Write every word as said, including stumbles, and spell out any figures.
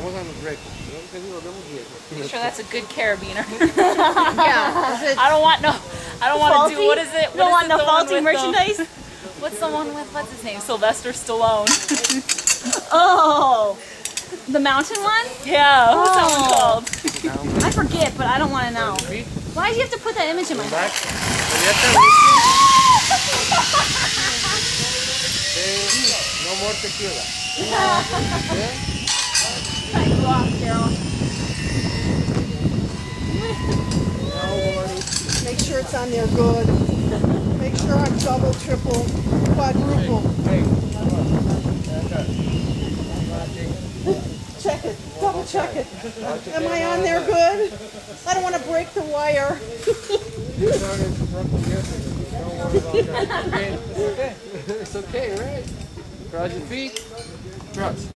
Estamos en récord. You sure that's a good carabiner? Yeah. I don't want no. I don't want to do. What is it? What don't is want it, no the one faulty with, merchandise. Um, what's the one with? What's his name? Sylvester Stallone. Oh, the mountain one? Yeah. What's that Oh. one called? I forget, but I don't want to know. Why do you have to put that image in my head? No more tequila. Cut you off, Carol. Make sure it's on there good. Make sure I'm double, triple, quadruple. Check it. Double check it. Am I on there good? I don't want to break the wire. It's okay, right? Cross your feet. Cross.